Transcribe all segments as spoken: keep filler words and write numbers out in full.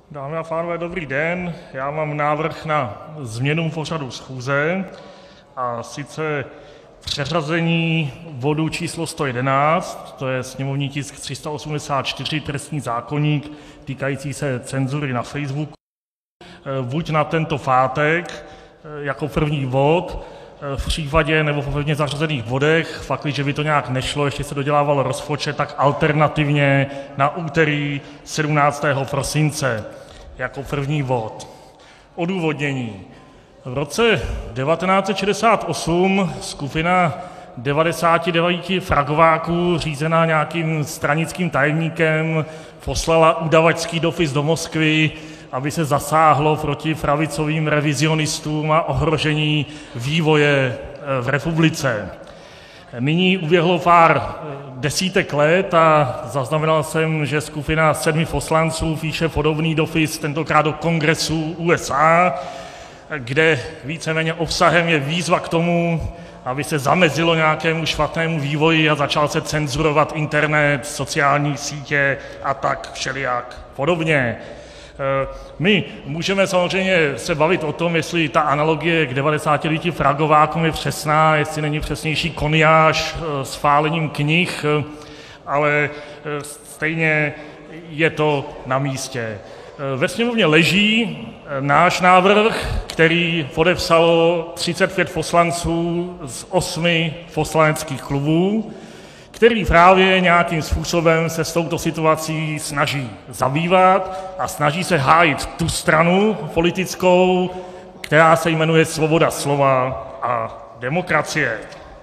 Dámy a pánové, dobrý den. Já mám návrh na změnu pořadu schůze, a sice přeřazení bodu číslo sto jedenáct, to je sněmovní tisk tři sta osmdesát čtyři, trestní zákoník, týkající se cenzury na Facebooku, buď na tento pátek jako první bod, v případě nebo po pevně zařazených bodech, pakliže by to nějak nešlo, ještě se dodělával rozpočet, tak alternativně na úterý sedmnáctého prosince jako první bod. Odůvodnění. V roce devatenáct set šedesát osm skupina devadesáti devíti fragováků řízená nějakým stranickým tajemníkem poslala udavačský dopis do Moskvy, aby se zasáhlo proti pravicovým revizionistům a ohrožení vývoje v republice. Nyní uběhlo pár desítek let a zaznamenal jsem, že skupina sedmi poslanců píše podobný dopis, tentokrát do Kongresu U S A, kde víceméně obsahem je výzva k tomu, aby se zamezilo nějakému špatnému vývoji a začal se cenzurovat internet, sociální sítě a tak všelijak podobně. My můžeme samozřejmě se bavit o tom, jestli ta analogie k devadesáti devíti fragovákům je přesná, jestli není přesnější koniáž s fálením knih, ale stejně je to na místě. Ve sněmovně leží náš návrh, který podepsalo třicet pět poslanců z osmi poslaneckých klubů, který právě nějakým způsobem se s touto situací snaží zabývat a snaží se hájit tu stranu politickou, která se jmenuje svoboda slova a demokracie.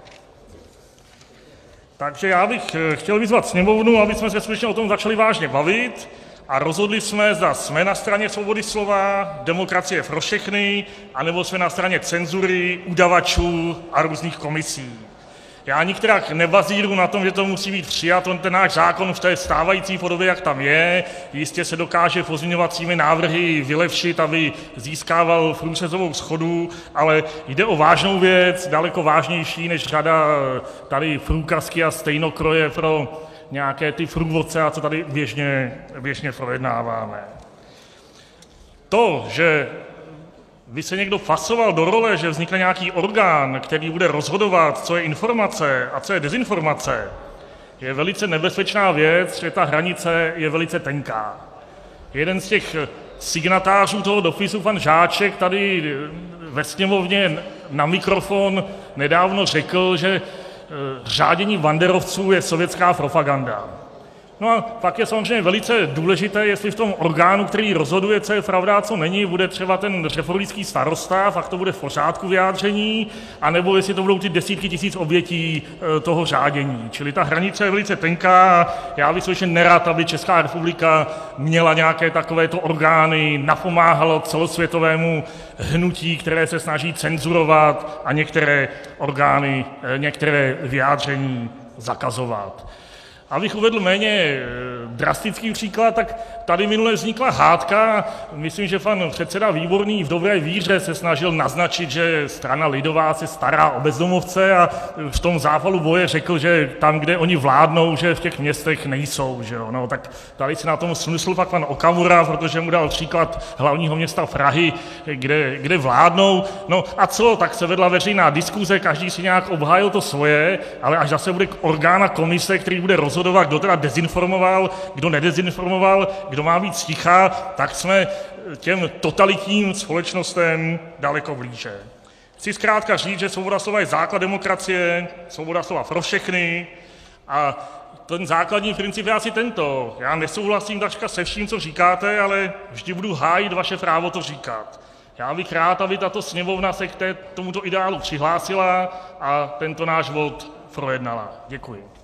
Takže já bych chtěl vyzvat sněmovnu, abychom se skutečně o tom začali vážně bavit a rozhodli jsme, zda jsme na straně svobody slova, demokracie pro všechny, anebo jsme na straně cenzury, udavačů a různých komisí. Já nikterak nebazíruji na tom, že to musí být přijat, ten náš zákon v té stávající podobě, jak tam je, jistě se dokáže pozměňovacími návrhy vylepšit, aby získával průřezovou shodu, ale jde o vážnou věc, daleko vážnější než řada tady průkazky a stejnokroje pro nějaké ty průvodce, a co tady běžně, běžně projednáváme. To, že by se někdo pasoval do role, že vznikne nějaký orgán, který bude rozhodovat, co je informace a co je dezinformace, je velice nebezpečná věc, že ta hranice je velice tenká. Jeden z těch signatářů toho dopisu, pan Žáček, tady ve sněmovně na mikrofon nedávno řekl, že řádění banderovců je sovětská propaganda. No a pak je samozřejmě velice důležité, jestli v tom orgánu, který rozhoduje, co je pravda a co není, bude třeba ten řeporyský starosta, fakt to bude v pořádku vyjádření, anebo jestli to budou ty desítky tisíc obětí toho řádění. Čili ta hranice je velice tenká. Já bych skutečně nerad, aby Česká republika měla nějaké takovéto orgány, napomáhalo celosvětovému hnutí, které se snaží cenzurovat a některé orgány, některé vyjádření zakazovat. Abych uvedl méně drastický příklad, tak tady minule vznikla hádka. Myslím, že pan předseda Výborný v dobré víře se snažil naznačit, že strana lidová se stará o bezdomovce a v tom zápalu boje řekl, že tam, kde oni vládnou, že v těch městech nejsou. Že jo? No, tak tady si na tom smysl pak pan Okamura, protože mu dal příklad hlavního města Prahy, kde, kde vládnou. No a co? Tak se vedla veřejná diskuze, každý si nějak obhájil to svoje, ale až zase bude orgán a komise, který bude rozhodovat, kdo teda dezinformoval, kdo nedezinformoval, kdo má být sticha, tak jsme těm totalitním společnostem daleko blíže. Chci zkrátka říct, že svoboda slova je základ demokracie, svoboda slova pro všechny a ten základní princip je asi tento. Já nesouhlasím takřka se vším, co říkáte, ale vždy budu hájit vaše právo to říkat. Já bych rád, aby tato sněmovna se k tomuto ideálu přihlásila a tento náš bod projednala. Děkuji.